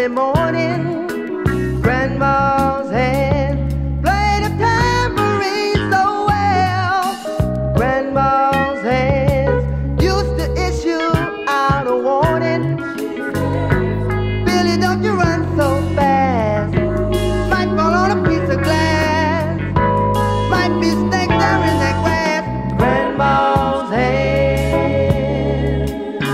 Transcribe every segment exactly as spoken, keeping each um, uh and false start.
early morning. Grandma's hand played a tambourine so well. Grandma's hands used to issue out a warning. Billy, don't you run so fast. Might fall on a piece of glass. Might be snake there in that grass. Grandma's hands.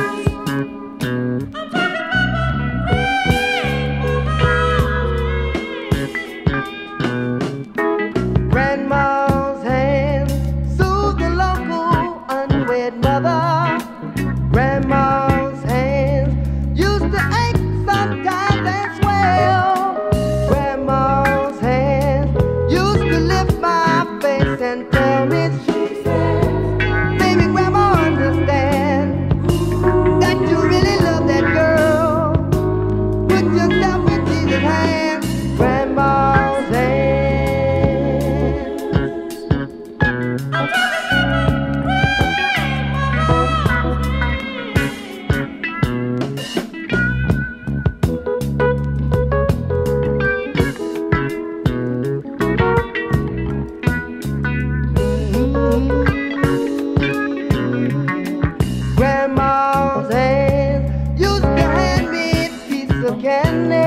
Grandma's hands soothe the local unwed mother. Grandma's hands used to ache sometimes as well. Grandma's hands used to lift my face and tell me, she says, baby, Grandma, understand that you really love that girl. Put yourself in Jesus' hands. Grandma's hands. Grandma's hands used to hand me a piece of candy.